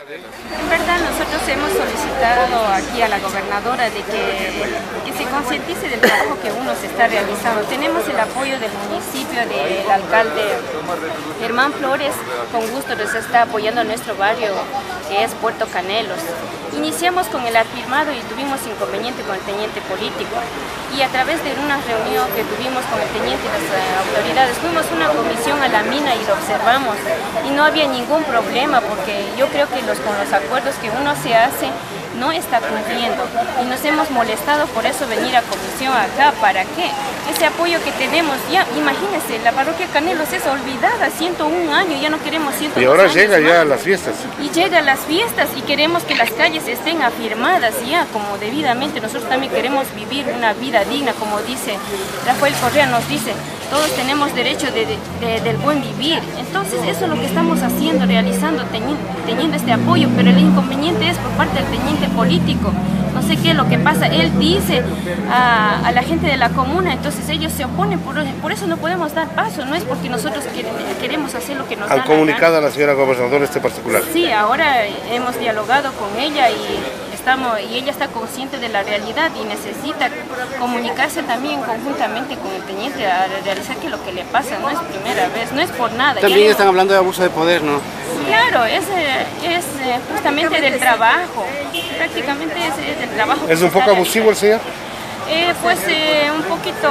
En verdad nosotros hemos solicitado aquí a la gobernadora de que se concientice del trabajo que uno se está realizando. Tenemos el apoyo del municipio, del alcalde Germán Flores, con gusto nos está apoyando nuestro barrio que es Puerto Canelos. Iniciamos con el afirmado y tuvimos inconveniente con el teniente político, y a través de una reunión que tuvimos con el teniente y las autoridades, fuimos una comisión a la mina y lo observamos y no había ningún problema, porque yo creo que con los acuerdos que uno se hace no está cumpliendo, y nos hemos molestado por eso venir a comisión acá. ¿Para qué? Ese apoyo que tenemos, ya imagínense, la parroquia Canelos es olvidada, 101 años, ya no queremos 102 años. Y ahora llega ya a las fiestas. Y llega a las fiestas y queremos que las calles estén afirmadas ya como debidamente. Nosotros también queremos vivir una vida digna, como dice Rafael Correa, nos dice, todos tenemos derecho del buen vivir. Entonces eso es lo que estamos haciendo, realizando, teniendo este apoyo, pero el inconveniente es por parte del teniente político. No sé qué es lo que pasa, él dice a la gente de la comuna, entonces ellos se oponen, por eso no podemos dar paso, no es porque nosotros queremos hacer lo que nos da la gana. ¿Han comunicado a la señora gobernadora este particular? Sí, ahora hemos dialogado con ella y ella está consciente de la realidad y necesita comunicarse también conjuntamente con el teniente a realizar que lo que le pasa no es primera vez, no es por nada. También están hablando de abuso de poder, ¿no? Claro, es justamente del trabajo, prácticamente es del trabajo. ¿Es un poco abusivo el señor? Pues un poquito,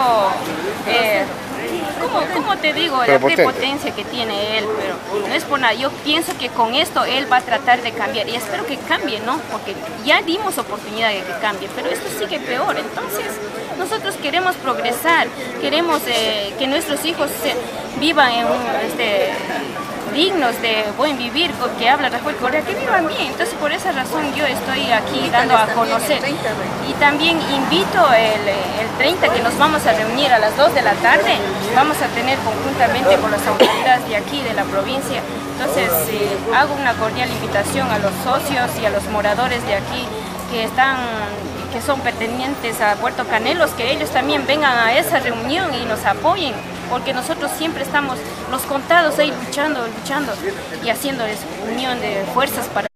¿cómo te digo? La prepotencia que tiene él, pero no es por nada. Yo pienso que con esto él va a tratar de cambiar y espero que cambie, ¿no? Porque ya dimos oportunidad de que cambie, pero esto sigue peor. Entonces nosotros queremos progresar, queremos que nuestros hijos vivan en dignos de buen vivir, que habla Rafael Correa, que vivan bien. Entonces por esa razón yo estoy aquí dando a conocer, y también invito el 30 que nos vamos a reunir a las 2 de la tarde, vamos a tener conjuntamente con las autoridades de aquí de la provincia. Entonces hago una cordial invitación a los socios y a los moradores de aquí que son pertenecientes a Puerto Canelos, que ellos también vengan a esa reunión y nos apoyen, porque nosotros siempre estamos los contados ahí luchando y haciendo unión de fuerzas para